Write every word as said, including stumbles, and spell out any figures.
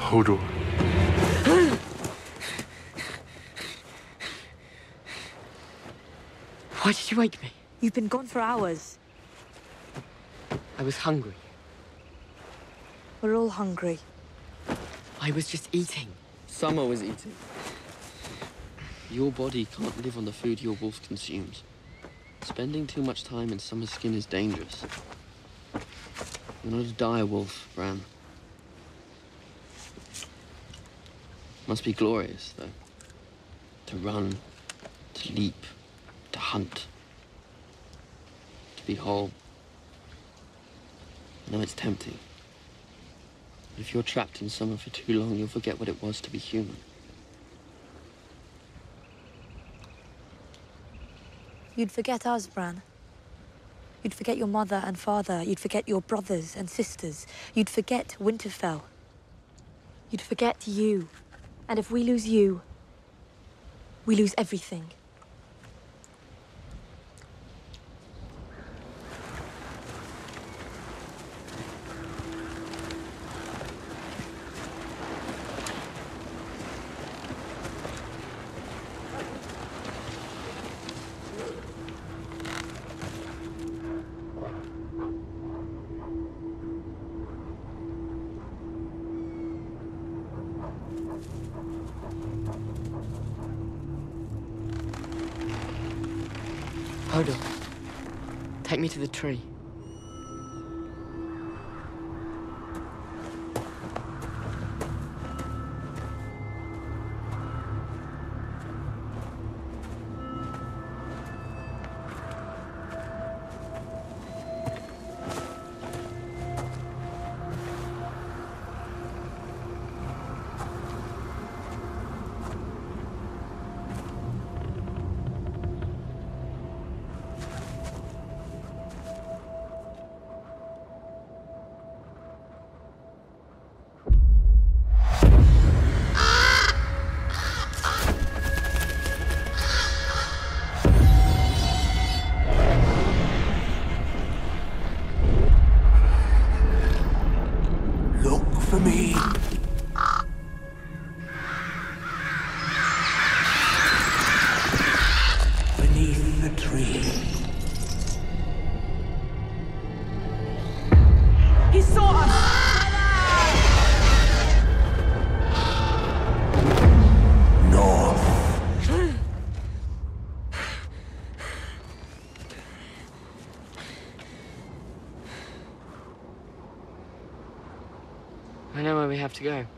Hodor. Why did you wake me? You've been gone for hours. I was hungry. We're all hungry. I was just eating. Summer was eating. Your body can't live on the food your wolf consumes. Spending too much time in Summer's skin is dangerous. You're not a dire wolf, Bran. Must be glorious, though. To run, to leap, to hunt, to be whole. I know it's tempting. But if you're trapped in Summer for too long, you'll forget what it was to be human. You'd forget us, Bran. You'd forget your mother and father. You'd forget your brothers and sisters. You'd forget Winterfell. You'd forget you. And if we lose you, we lose everything. Hodor, take me to the tree. For me. Beneath the tree. He saw us! North. I know where we have to go.